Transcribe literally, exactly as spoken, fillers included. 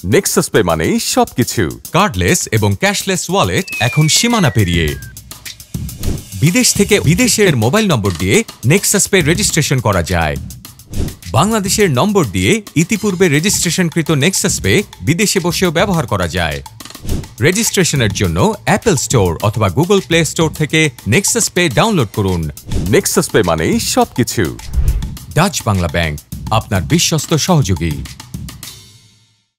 NexusPay মানেই সবকিছু। Cardless এবং ক্যাশলেস ওয়ালেট এখন সীমানা পেরিয়ে। বিদেশ থেকে বিদেশের মোবাইল নম্বর দিয়ে NexusPay রেজিস্ট্রেশন করা যায়। বাংলাদেশের নম্বর দিয়ে ইতিপূর্বে রেজিস্ট্রেশনকৃত NexusPay বিদেশে বসেও ব্যবহার করা যায়। রেজিস্ট্রেশনের জন্য অ্যাপল স্টোর অথবা গুগল প্লে স্টোর থেকে NexusPay ডাউনলোড করুন। NexusPay মানেই সবকিছু। ডাচ বাংলা ব্যাংক, আপনার বিশ্বস্ত সহযোগী।